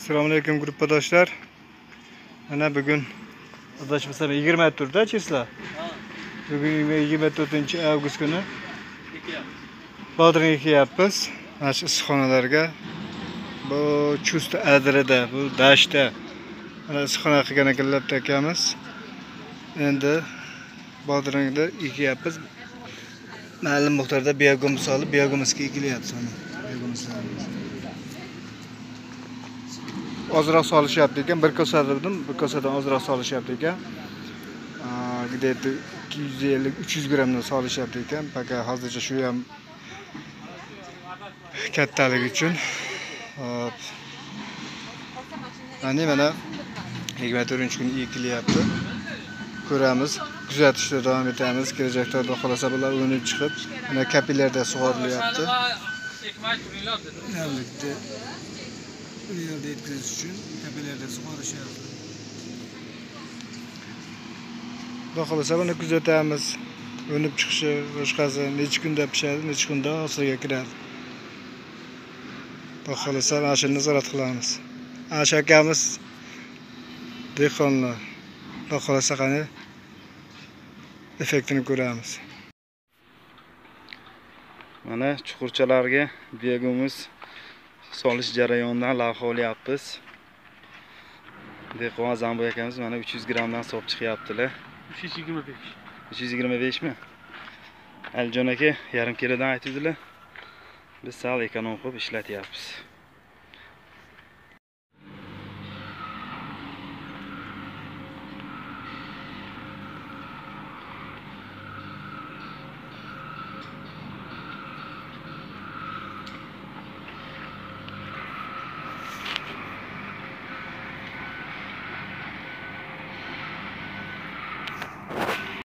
Selamünaleyküm grupadaşlar. Ana bugün adashmasam 24 числа. Bugün 24 avgust günü. Bodring ekyapmiz. Mana shu issiqxonalarga. Bu Chust Adirada, bu dashtda. Mana issiqxona qilgan ekanlar akamiz. Endi bodringni ekyapmiz. Ma'lum miqdorda biogomus solib, biogomusga ekilyapti mana. Biogomuslarimiz. Ozroq solishyapti ekan, bir kosadan ozroq solishyapti ekan. Где-то 250-300 grammdan solishyapti ekan. Fakat hozircha shu ham kattaligi uchun. Hop. Mana 24-kun ekilyapti. Ko'ramiz, kuzatishda davom etamiz. Kelajakda xudo xolasa bular o'nib chiqib, mana kapillarda sug'orilyapti. Birgalikda bu yerda yetkazish uchun kapillarda sug'orishyapti. Xudo xolasa buni kuzatamiz. O'nib chiqishi, boshqasi necha kunda pishadi, necha kunda hosilga kiradi. Xudo xolasa mana shuni nazorat qilamiz. Ana shu akamiz dehqonlar. Xudo xolasa qani effektini ko'ramiz. Mana chuqurchalarga biogomus solish jarayonidan lavha olyapmiz. Dehqon Zambo akamiz mana 300 grammdan solib chiqyaptilar. 325. 325 mi? Aljon aka yarim kilodan aytdilar. Biz sal ekonom qilib ishlatyapmiz.